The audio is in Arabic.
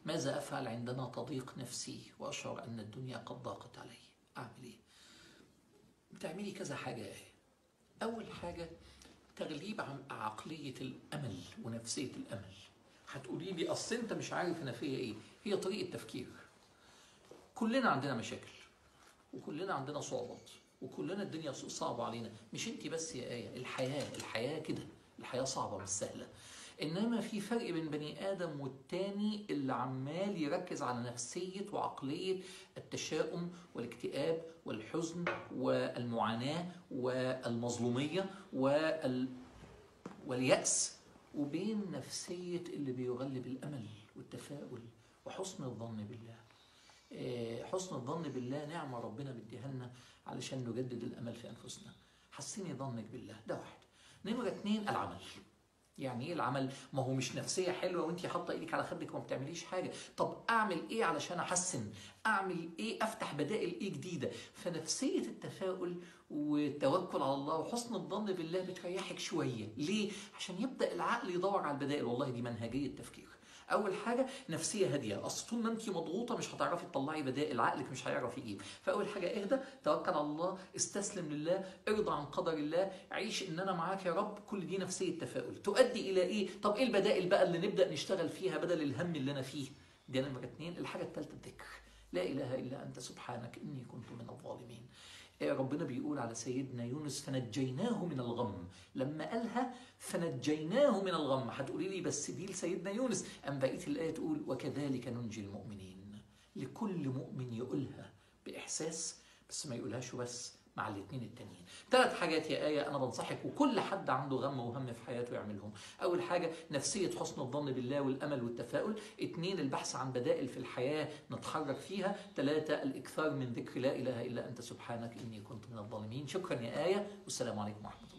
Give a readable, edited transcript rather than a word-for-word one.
ماذا أفعل عندما تضيق نفسي وأشعر أن الدنيا قد ضاقت علي؟ أعمل إيه؟ بتعملي كذا حاجة. أول حاجة تغليب عن عقلية الأمل ونفسية الأمل. هتقولي لي أصل أنت مش عارف أنا فيا إيه. هي طريقة تفكير. كلنا عندنا مشاكل، وكلنا عندنا صعوبات، وكلنا الدنيا صعبة علينا. مش أنت بس يا آية، الحياة كده. الحياة صعبة مش سهلة. إنما في فرق بين بني آدم والتاني اللي عمال يركز على نفسية وعقلية التشاؤم والاكتئاب والحزن والمعاناة والمظلومية واليأس، وبين نفسية اللي بيغلب الأمل والتفاؤل وحسن الظن بالله. حسن الظن بالله نعمة ربنا مديها لنا علشان نجدد الأمل في أنفسنا. حسني ظنك بالله، ده واحد. نمرة 2 العمل. يعني ايه العمل؟ ما هو مش نفسيه حلوه وانت حاطه ايدك على خدك وما بتعمليش حاجه. طب اعمل ايه علشان احسن؟ اعمل ايه؟ افتح بدائل ايه جديده؟ فنفسيه التفاؤل والتوكل على الله وحسن الظن بالله بتريحك شويه. ليه؟ عشان يبدا العقل يدور على البدائل. والله دي منهجيه تفكير. اول حاجه نفسيه هاديه. اصل طول ما انت مضغوطه مش هتعرفي تطلعي بدائل، عقلك مش هيعرف يجيب. فاول حاجه اهدى، توكل على الله، استسلم لله، ارضى عن قدر الله، عيش ان انا معاك يا رب. كل دي نفسيه تفاؤل تؤدي الى ايه؟ طب ايه البدائل بقى اللي نبدا نشتغل فيها بدل الهم اللي انا فيه؟ دي نمره 2. الحاجه الثالثه الذكر. لا اله الا انت سبحانك اني كنت من الظالمين. ربنا بيقول على سيدنا يونس فنجيناه من الغم. لما قالها فنجيناه من الغم، هتقولي لي بس دي لسيدنا يونس. أم بقية الآية تقول وكذلك ننجي المؤمنين. لكل مؤمن يقولها بإحساس، بس ما يقولهاش بس مع الاثنين التانيين. 3 حاجات يا آية أنا بنصحك وكل حد عنده غم وهم في حياته يعملهم. أول حاجة نفسية حسن الظن بالله والأمل والتفاؤل. 2 البحث عن بدائل في الحياة نتحرك فيها. 3 الإكثار من ذكر لا إله إلا أنت سبحانك إني كنت من الظالمين. شكرا يا آية، والسلام عليكم ورحمة الله.